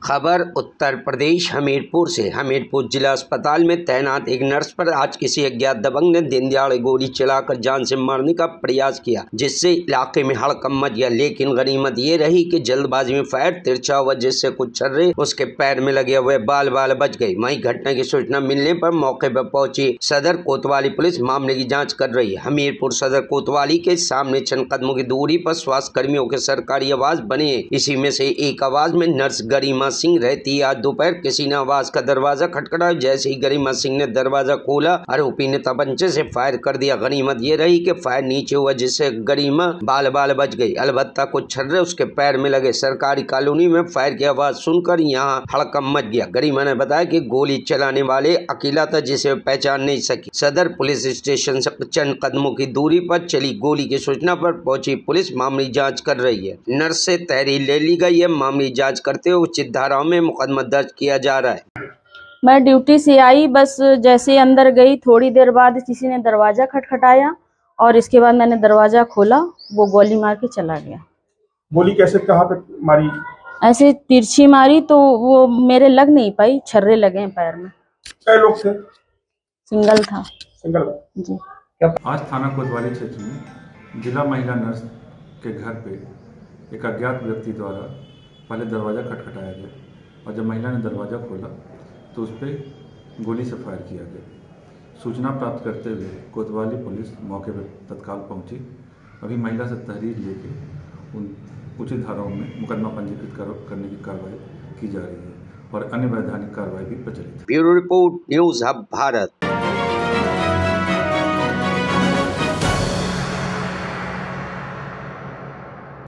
खबर उत्तर प्रदेश हमीरपुर से। हमीरपुर जिला अस्पताल में तैनात एक नर्स पर आज किसी अज्ञात दबंग ने दिन दहाड़े गोली चलाकर जान से मारने का प्रयास किया, जिससे इलाके में हड़कंप मच गया। लेकिन गनीमत ये रही कि जल्दबाजी में फायर तिरछा हुआ, जिससे कुछ छर्रे उसके पैर में लगे हुए बाल बच गए। वहीं घटना की सूचना मिलने पर मौके पर पहुंची सदर कोतवाली पुलिस मामले की जाँच कर रही है। हमीरपुर सदर कोतवाली के सामने चंद कदमों की दूरी पर स्वास्थ्य कर्मियों के सरकारी आवास बने हैं। इसी में से एक आवास में नर्स गरिमा सिंह रहती। आज दोपहर किसी ने आवास का दरवाजा खटखटाया। जैसे ही गरिमा सिंह ने दरवाजा खोला, आरोपी ने तमंचे से फायर कर दिया। गनीमत ये रही कि फायर नीचे हुआ, जिससे गरिमा बाल बच गई। अलबत्ता कुछ छर्रे उसके पैर में लगे। सरकारी कॉलोनी में फायर की आवाज सुनकर यहाँ हड़कंप मच गया। गरिमा ने बताया कि गोली चलाने वाले अकेला था, जिसे पहचान नहीं सकी। सदर पुलिस स्टेशन से चंद कदमों की दूरी पर चली गोली की सूचना पर पहुंची पुलिस मामले जांच कर रही है। नर्स से तहरीर ले ली गई है। मामले जांच करते हुए उचित धाराओं में मुकदमा दर्ज किया जा रहा है। मैं ड्यूटी से आई, बस जैसे अंदर गई थोड़ी देर बाद किसी ने दरवाजा खटखटाया और इसके बाद मैंने दरवाजा खोला, वो गोली मार के चला गया। गोली कैसे, कहाँ पे मारी? ऐसे तिरछी मारी तो वो मेरे लग नहीं पाई, छर्रे लगे हैं पैर में। कई लोग थे? सिंगल था। सिंगल जी। आज थाना कोतवाली क्षेत्र में जिला महिला नर्स के घर पे एक अज्ञात व्यक्ति द्वारा पहले दरवाज़ा खटखटाया गया और जब महिला ने दरवाज़ा खोला तो उस पर गोली से फायर किया गया। सूचना प्राप्त करते हुए कोतवाली पुलिस मौके पर तत्काल पहुंची। अभी महिला से तहरीर लेके उन उचित धाराओं में मुकदमा पंजीकृत करने की कार्रवाई की जा रही है और अन्य वैधानिक कार्रवाई भी प्रचलित है। Bureau report, news hub Bharat.